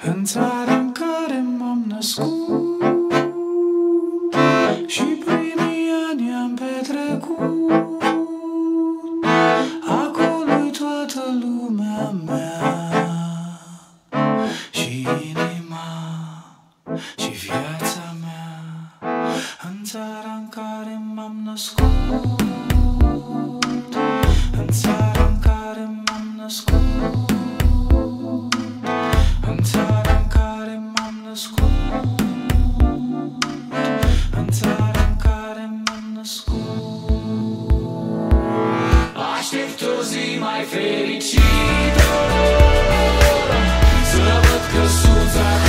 în țara în care m-am născut și primii ani am petrecut. Acolo-i toată lumea mea și inima și viața mea, în țara în care m-am născut, în țara în care m-am născut, în țara în care m-am născut, în țara în care m-am născut. Aștept o zi mai fericită, să văd căsuța